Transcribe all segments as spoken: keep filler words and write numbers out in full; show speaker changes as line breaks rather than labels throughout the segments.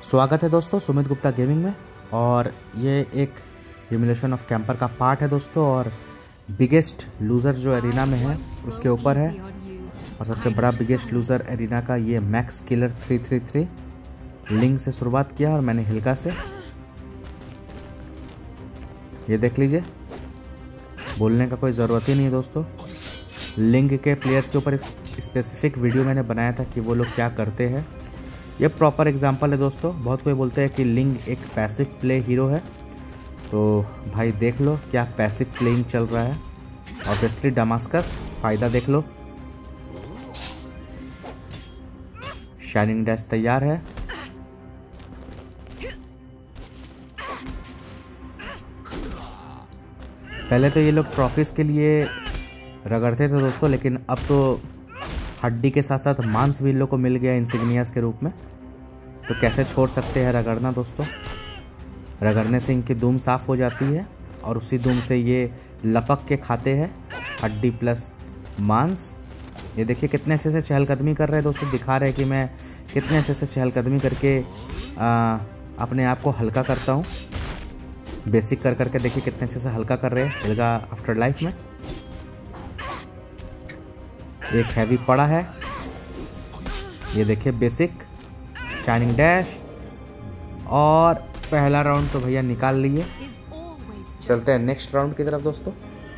स्वागत है दोस्तों सुमित गुप्ता गेमिंग में। और ये एक इमुलेशन ऑफ कैंपर का पार्ट है दोस्तों, और बिगेस्ट लूज़र जो एरिना में है उसके ऊपर है। और सबसे बड़ा बिगेस्ट लूज़र एरिना का ये Max Killer three three three link से शुरुआत किया और मैंने हिल्का से। ये देख लीजिए, बोलने का कोई ज़रूरत ही नहीं है दोस्तों। लिंक के प्लेयर्स के ऊपर एक स्पेसिफिक वीडियो मैंने बनाया था कि वो लोग क्या करते हैं। ये प्रॉपर एग्जांपल है दोस्तों। बहुत कोई बोलते हैं कि लिंक एक पैसिव प्ले हीरो है, तो भाई देख लो क्या पैसिव प्लेइंग चल रहा है। ऑब्वियसली डमास्कस फ़ायदा देख लो। शाइनिंग डैश तैयार है। पहले तो ये लोग ट्रॉफीज़ के लिए रगड़ते थे दोस्तों, लेकिन अब तो हड्डी के साथ साथ मांस भी इन लोग को मिल गया इंसिग्नियास के रूप में, तो कैसे छोड़ सकते हैं रगड़ना दोस्तों। रगड़ने से इनकी दुम साफ़ हो जाती है और उसी दुम से ये लपक के खाते हैं हड्डी प्लस मांस। ये देखिए कितने अच्छे से चहलकदमी कर रहे हैं दोस्तों, दिखा रहे हैं कि मैं कितने अच्छे से चहलकदमी करके आ, अपने आप को हल्का करता हूँ। बेसिक कर करके देखिए कितने अच्छे से हल्का कर रहे हैं हिल्का आफ्टर लाइफ में। एक हैवी पड़ा है, ये देखिए बेसिक, शाइनिंग डैश, और पहला राउंड तो भैया निकाल लिए। चलते हैं नेक्स्ट राउंड की तरफ दोस्तों।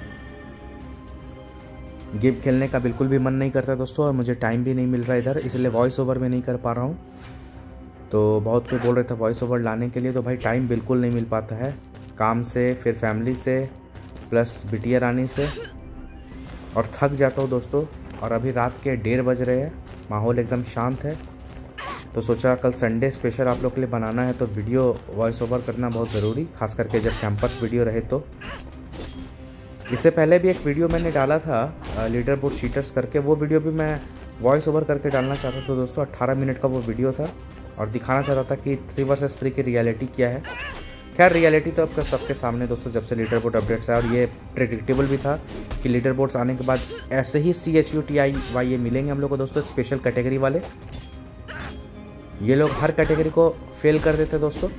गेम खेलने का बिल्कुल भी मन नहीं करता दोस्तों, और मुझे टाइम भी नहीं मिल रहा इधर, इसलिए वॉइस ओवर में नहीं कर पा रहा हूँ। तो बहुत कोई बोल रहे थे वॉइस ओवर लाने के लिए, तो भाई टाइम बिल्कुल नहीं मिल पाता है, काम से, फिर फैमिली से, प्लस बिटिया रानी से, और थक जाता हूँ दोस्तों। और अभी रात के डेढ़ बज रहे हैं, माहौल एकदम शांत है, तो सोचा कल संडे स्पेशल आप लोग के लिए बनाना है, तो वीडियो वॉइस ओवर करना बहुत ज़रूरी, खास करके जब कैंपस वीडियो रहे। तो इससे पहले भी एक वीडियो मैंने डाला था लीडर बोर्ड शीटर्स करके, वो वीडियो भी मैं वॉइस ओवर करके डालना चाहता था दोस्तों। अट्ठारह मिनट का वो वीडियो था और दिखाना चाहता था कि थ्री वर्सेस थ्री की रियलिटी क्या है। खैर रियलिटी तो अब सबके सामने दोस्तों, जब से लीडर बोर्ड अपडेट्स आया, और ये प्रेडिक्टेबल भी था कि लीडर बोर्ड्स आने के बाद ऐसे ही C H U T I Y ये मिलेंगे हम लोग को दोस्तों, स्पेशल कैटेगरी वाले। ये लोग हर कैटेगरी को फेल कर देते दोस्तों,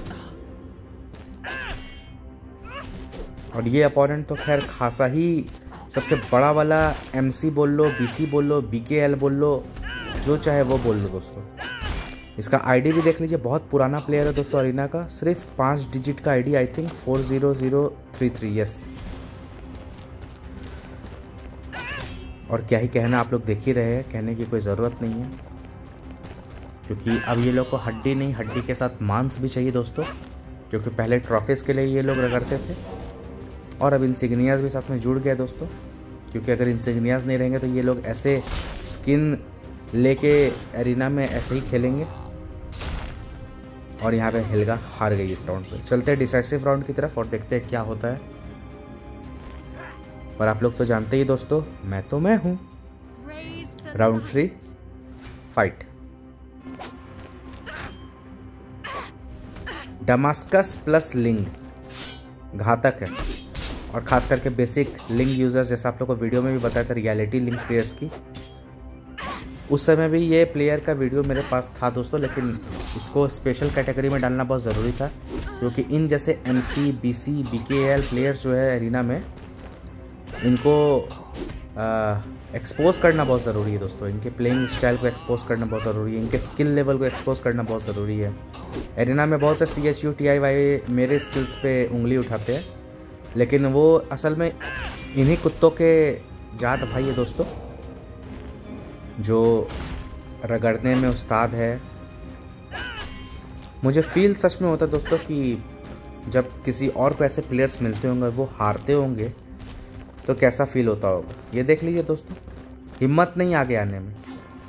और ये अपोनेंट तो खैर खासा ही सबसे बड़ा वाला एम सी बोल लो, बी सी बोल लो, बी के एल बोल लो, जो चाहे वो बोल लो दोस्तों। इसका आईडी भी देख लीजिए, बहुत पुराना प्लेयर है दोस्तों अरीना का, सिर्फ पाँच डिजिट का ID, I think four zero zero three three, yes. और क्या ही कहना, आप लोग देख ही रहे हैं, कहने की कोई ज़रूरत नहीं है, क्योंकि अब ये लोग को हड्डी नहीं, हड्डी के साथ मांस भी चाहिए दोस्तों, क्योंकि पहले ट्रॉफीज़ के लिए ये लोग रगड़ते थे, और अब इंसिग्नियाज भी साथ में जुड़ गए दोस्तों, क्योंकि अगर इंसिग्नियाज नहीं रहेंगे तो ये लोग ऐसे स्किन लेके एरिना में ऐसे ही खेलेंगे। और यहाँ पे हिल्का हार गई इस राउंड पे। चलते हैं डिसाइसिव राउंड की तरफ और देखते हैं क्या होता है। पर आप लोग तो जानते ही दोस्तों, मैं तो मैं हूँ। Round three, fight. Damascus plus लिंग घातक है, और खास करके बेसिक लिंग यूजर्स, जैसा आप लोग को वीडियो में भी बताया था रियलिटी लिंग प्लेयर्स की, उस समय भी ये प्लेयर का वीडियो मेरे पास था दोस्तों, लेकिन इसको स्पेशल कैटेगरी में डालना बहुत ज़रूरी था, क्योंकि इन जैसे M C, B C, B K L players जो है एरिना में, इनको एक्सपोज करना बहुत ज़रूरी है दोस्तों। इनके प्लेइंग स्टाइल को एक्सपोज करना बहुत ज़रूरी है, इनके स्किल लेवल को एक्सपोज करना बहुत ज़रूरी है। एरिना में बहुत से C H U T I Y मेरे स्किल्स पे उंगली उठाते हैं, लेकिन वो असल में इन्हीं कुत्तों के जात भाई है दोस्तों, जो रगड़ने में उस्ताद है। मुझे फील सच में होता है दोस्तों कि जब किसी और को ऐसे प्लेयर्स मिलते होंगे, वो हारते होंगे, तो कैसा फील होता होगा। ये देख लीजिए दोस्तों, हिम्मत नहीं आगे आने में।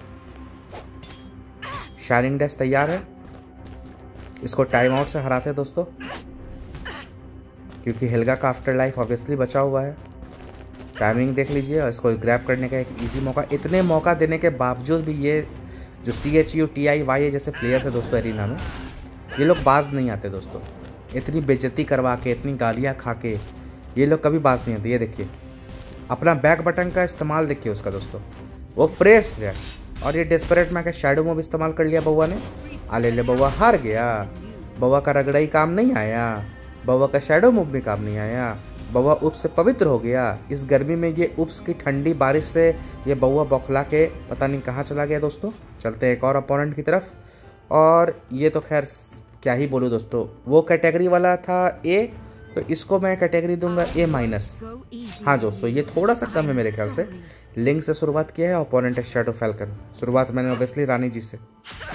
शाइनिंग डैश तैयार है, इसको टाइम आउट से हराते हैं दोस्तों, क्योंकि हिल्का का आफ्टर लाइफ ऑब्वियसली बचा हुआ है। टाइमिंग देख लीजिए, और इसको ग्रैब करने का एक इजी मौका। इतने मौका देने के बावजूद भी ये जो C H U T I Y जैसे प्लेयर्स है दोस्तों एरिना में, ये लोग बाज नहीं आते दोस्तों। इतनी बेइज्जती करवा के, इतनी गालियाँ खा के ये लोग कभी बाज नहीं आते। ये देखिए अपना बैक बटन का इस्तेमाल देखिए उसका दोस्तों, वो प्रेस है, और ये डेस्परेट में क्या शैडो मूव इस्तेमाल कर लिया बउआ ने, आले ले बउआ हार गया। बउआ का रगड़ाई काम नहीं आया। बउआ का शैडो मूव भी काम नहीं आया। बउआ उप्स से पवित्र हो गया। इस गर्मी में ये उप्स की ठंडी बारिश से ये बउआ बौखला के पता नहीं कहाँ चला गया दोस्तों। चलते हैं एक और अपोनेंट की तरफ। और ये तो खैर क्या ही बोलूँ दोस्तों, वो कैटेगरी वाला था ए, तो इसको मैं कैटेगरी दूंगा ए माइनस। हाँ दोस्तों ये थोड़ा सा कम है मेरे ख्याल से। लिंक से शुरुआत किया है, ओपोनेंट है शैडो फैल्कन। शुरुआत मैंने ऑब्वियसली रानी जी से,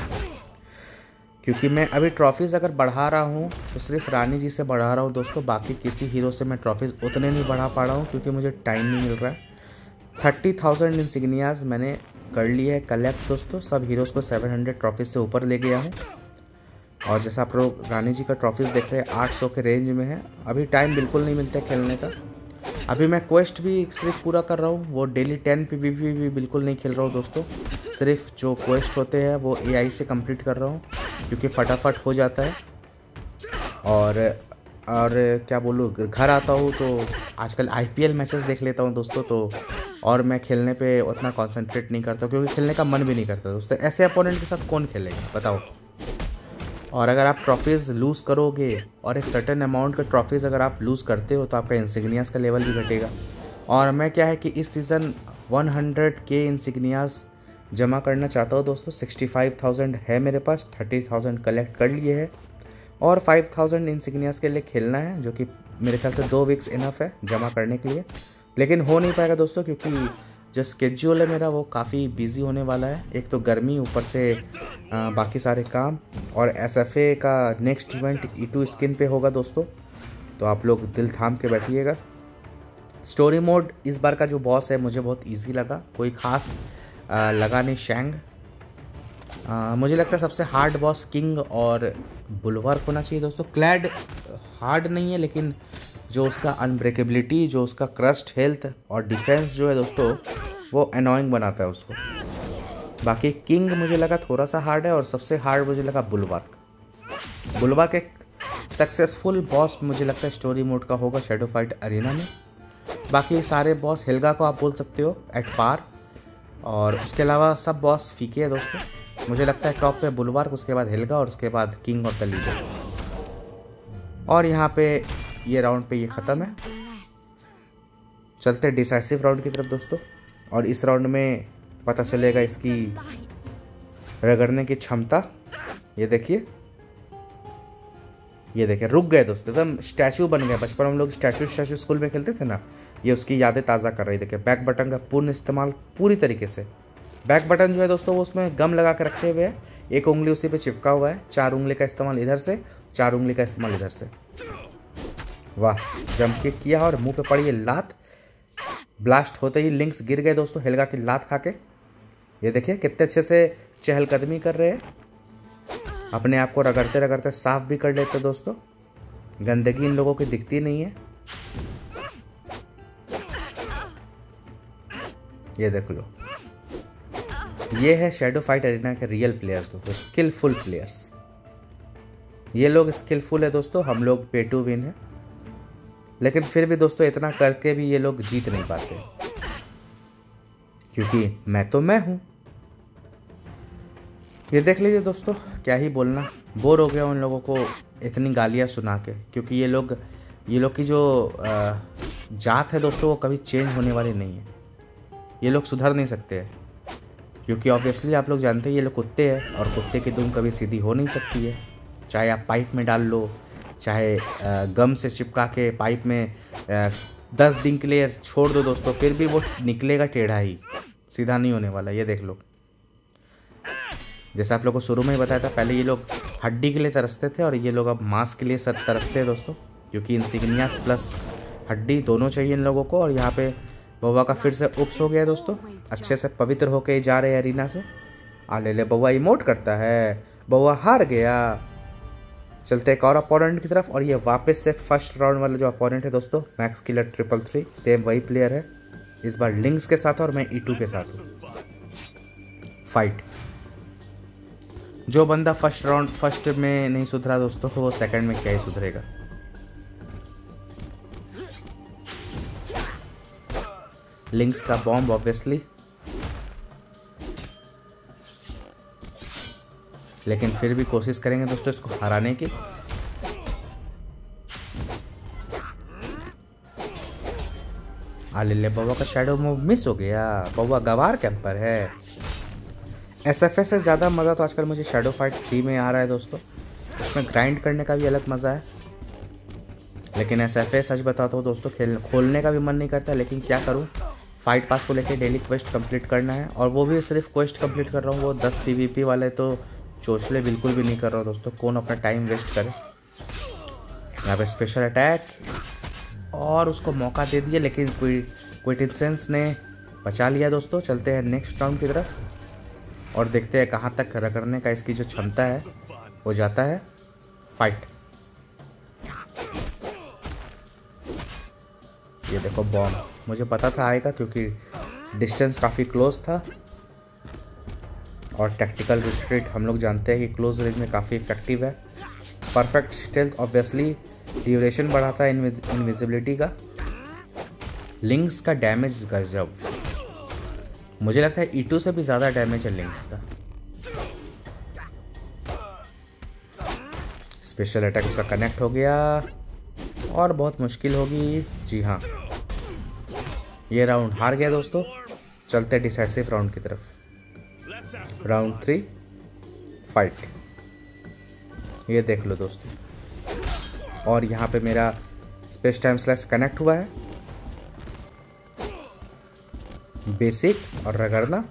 क्योंकि मैं अभी ट्रॉफीज़ अगर बढ़ा रहा हूँ तो सिर्फ रानी जी से बढ़ा रहा हूँ दोस्तों। बाकी किसी हीरो से मैं ट्रॉफीज़ उतने नहीं बढ़ा पा रहा हूँ क्योंकि मुझे टाइम नहीं मिल रहा है। थर्टी थाउजेंड इंसिग्नियाज मैंने कर लिए है कलेक्ट दोस्तों। सब हीरोज़ को सेवन हंड्रेड ट्रॉफीज़ से ऊपर ले गया हूँ। और जैसा आप लोग रानी जी का ट्रॉफीज़ देख रहे हैं आठ सौ के रेंज में है। अभी टाइम बिल्कुल नहीं मिलता है खेलने का। अभी मैं क्वेस्ट भी सिर्फ पूरा कर रहा हूँ, वो daily ten P V P भी बिल्कुल नहीं खेल रहा हूँ दोस्तों। सिर्फ जो क्वेस्ट होते हैं वो ए आई से कंप्लीट कर रहा हूँ क्योंकि फटाफट हो जाता है। और और क्या बोलूँ, घर आता हूँ तो आजकल आई पी एल मैचेस देख लेता हूँ दोस्तों। तो और मैं खेलने पे उतना कंसंट्रेट नहीं करता क्योंकि खेलने का मन भी नहीं करता दोस्तों। ऐसे अपोनेंट के साथ कौन खेलेगा बताओ। और अगर आप ट्रॉफीज़ लूज़ करोगे और एक सर्टेन अमाउंट का ट्रॉफीज़ अगर आप लूज़ करते हो तो आपका इंसिग्नियास का लेवल भी घटेगा। और मैं क्या है कि इस सीज़न हंड्रेड के इंसिग्नियास जमा करना चाहता हूँ दोस्तों। सिक्सटी फाइव थाउजेंड है मेरे पास, थर्टी थाउजेंड कलेक्ट कर लिए है और फाइव थाउजेंड इंसिग्नियास के लिए खेलना है, जो कि मेरे ख्याल से दो वीक्स इनफ है जमा करने के लिए। लेकिन हो नहीं पाएगा दोस्तों क्योंकि जो स्केड्यूल है मेरा वो काफ़ी बिजी होने वाला है। एक तो गर्मी, ऊपर से आ, बाकी सारे काम। और एस एफ ए का next event E two skin पे होगा दोस्तों, तो आप लोग दिल थाम के बैठिएगा। स्टोरी मोड इस बार का जो बॉस है मुझे बहुत इजी लगा, कोई ख़ास आ, लगा नहीं। शैंग आ, मुझे लगता है सबसे हार्ड बॉस किंग और बुलवर्क होना चाहिए दोस्तों। क्लैड हार्ड नहीं है लेकिन जो उसका अनब्रेकेबिलिटी, जो उसका क्रस्ट हेल्थ और डिफेंस जो है दोस्तों वो अनोइंग बनाता है उसको। बाकी किंग मुझे लगा थोड़ा सा हार्ड है और सबसे हार्ड मुझे लगा बुलवर्क। बुलवर्क एक सक्सेसफुल बॉस मुझे लगता है स्टोरी मोड का होगा शैडो फाइट अरीना में। बाकी सारे बॉस हेल्गा को आप बोल सकते हो एट पार, और उसके अलावा सब बॉस फीके है दोस्तों। मुझे लगता है टॉप पे बुलवर्क, उसके बाद हेल्गा और उसके बाद किंग ऑफ द लीडर। और यहाँ पे ये राउंड पे ये ख़त्म है। चलते डिसाइसिव राउंड की तरफ दोस्तों। और इस राउंड में पता चलेगा इसकी रगड़ने की क्षमता। ये देखिए, ये देखिए रुक गए दोस्तों, एकदम स्टैचू बन गया। बचपन हम लोग स्टैचू स्टैचू स्कूल में खेलते थे ना, ये उसकी यादें ताज़ा कर रही। देखिए बैक बटन का पूर्ण इस्तेमाल पूरी तरीके से। बैक बटन जो है दोस्तों वो उसमें गम लगा के रखे हुए है, एक उंगली उसी पे चिपका हुआ है। चार उंगली का इस्तेमाल इधर से, चार उंगली का इस्तेमाल इधर से। वाह, जंप किक किया और मुंह पे पड़ी ये लात। ब्लास्ट होते ही लिंक्स गिर गए दोस्तों हेल्गा की लात खा के। ये देखिए कितने अच्छे से चहलकदमी कर रहे हैं, अपने आप को रगड़ते रगड़ते साफ भी कर लेते दोस्तों। गंदगी इन लोगों की दिखती नहीं है। ये देख लो, ये है शैडो फाइट अरीना के रियल प्लेयर्स दोस्तों, स्किलफुल प्लेयर्स। ये लोग स्किलफुल है दोस्तों, हम लोग पे टू विन है। लेकिन फिर भी दोस्तों इतना करके भी ये लोग जीत नहीं पाते, क्योंकि मैं तो मैं हूं। ये देख लीजिए दोस्तों, क्या ही बोलना, बोर हो गया उन लोगों को इतनी गालियां सुना के। क्योंकि ये लोग ये लोग की जो जात है दोस्तों वो कभी चेंज होने वाली नहीं है। ये लोग सुधर नहीं सकते हैं, क्योंकि ऑब्वियसली आप लोग जानते हैं ये लोग कुत्ते हैं और कुत्ते की दुम कभी सीधी हो नहीं सकती है। चाहे आप पाइप में डाल लो, चाहे गम से चिपका के पाइप में दस दिन के लिए छोड़ दो दोस्तों, फिर भी वो निकलेगा टेढ़ा ही, सीधा नहीं होने वाला। ये देख लो, जैसा आप लोगों को शुरू में ही बताया था, पहले ये लोग हड्डी के लिए तरसते थे और ये लोग अब मांस के लिए सर तरसते हैं दोस्तों, क्योंकि इंसिग्नियास प्लस हड्डी दोनों चाहिए इन लोगों को। और यहाँ पे बउआ का फिर से उप्स हो गया दोस्तों, अच्छे से पवित्र होके जा रहे हैं अरीना से। आ ले ले बउआ इमोट करता है, बउआ हार गया। चलते एक और अपोनेंट की तरफ, और ये वापस से फर्स्ट राउंड वाला जो अपोनेंट है दोस्तों, Max Killer triple three, same वही प्लेयर है, इस बार लिंक्स के साथ और मैं ई टू के साथ हूँ। फाइट। जो बंदा फर्स्ट राउंड फर्स्ट में नहीं सुधरा दोस्तों, वो सेकंड में क्या ही सुधरेगा। लिंक्स का बॉम्ब ऑब्वियसली। लेकिन फिर भी कोशिश करेंगे दोस्तों इसको हराने की। आले बउआ का शैडो मूव मिस हो गया। बउआ गवार कैंपर है। एसएफएस से ज़्यादा मज़ा तो आजकल मुझे शैडो फाइट थ्री में आ रहा है दोस्तों। उसमें ग्राइंड करने का भी अलग मज़ा है, लेकिन एसएफएस सच बताता हूँ दोस्तों खेल खोलने का भी मन नहीं करता, लेकिन क्या करूँ, फाइट पास को लेके डेली क्वेस्ट कंप्लीट करना है, और वो भी सिर्फ क्वेस्ट कंप्लीट कर रहा हूँ। वो दस पीवीपी वाले तो चोचले बिल्कुल भी नहीं कर रहा हूँ दोस्तों। कौन अपना टाइम वेस्ट करे। यहाँ पे स्पेशल अटैक और उसको मौका दे दिया, लेकिन कोई क्विटिसेंस ने बचा लिया दोस्तों। चलते हैं नेक्स्ट राउंड की तरफ और देखते हैं कहाँ तक रगड़ने का इसकी जो क्षमता है वो जाता है। फाइट। ये देखो बॉम्ब, मुझे पता था आएगा क्योंकि डिस्टेंस काफ़ी क्लोज था, और टैक्टिकल रिट्रीट हम लोग जानते हैं कि क्लोज रेंज में काफ़ी इफेक्टिव है। परफेक्ट स्टेल्थ ऑब्वियसली ड्यूरेशन बढ़ाता है इनविजिबिलिटी का। लिंक्स का डैमेज गजब, मुझे लगता है ई टू से भी ज़्यादा डैमेज है लिंक्स का। स्पेशल अटैक उसका कनेक्ट हो गया और बहुत मुश्किल होगी। जी हाँ, ये राउंड हार गया दोस्तों। चलते डिसाइसिव राउंड की तरफ। Round three fight. ये देख लो दोस्तों, और यहाँ पे मेरा स्पेस टाइम स्लैश कनेक्ट हुआ है। बेसिक और रगड़ना।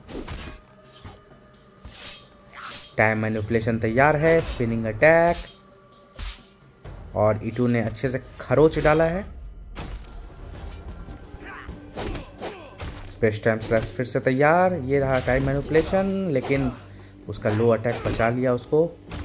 टाइम मैनिपुलेशन तैयार है। स्पिनिंग अटैक, और ई टू ने अच्छे से खरोच डाला है। स्पेस टाइम स्लैश फिर से तैयार। ये रहा टाइम मैनिपुलेशन, लेकिन उसका लो अटैक बचा लिया उसको।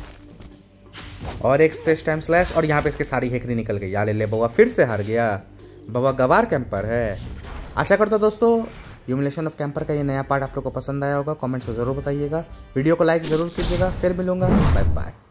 और एक स्पेस टाइम स्लैश, और यहाँ पे इसकी सारी हेकरी निकल गई। यार ले बउआ फिर से हार गया। बउआ गवार कैंपर है। आशा करता हूँ दोस्तों ह्यूमिलेशन ऑफ कैंपर का ये नया पार्ट आप लोग को पसंद आया होगा। कमेंट्स में ज़रूर बताइएगा। वीडियो को लाइक ज़रूर कीजिएगा। फिर मिलूंगा, बाय बाय।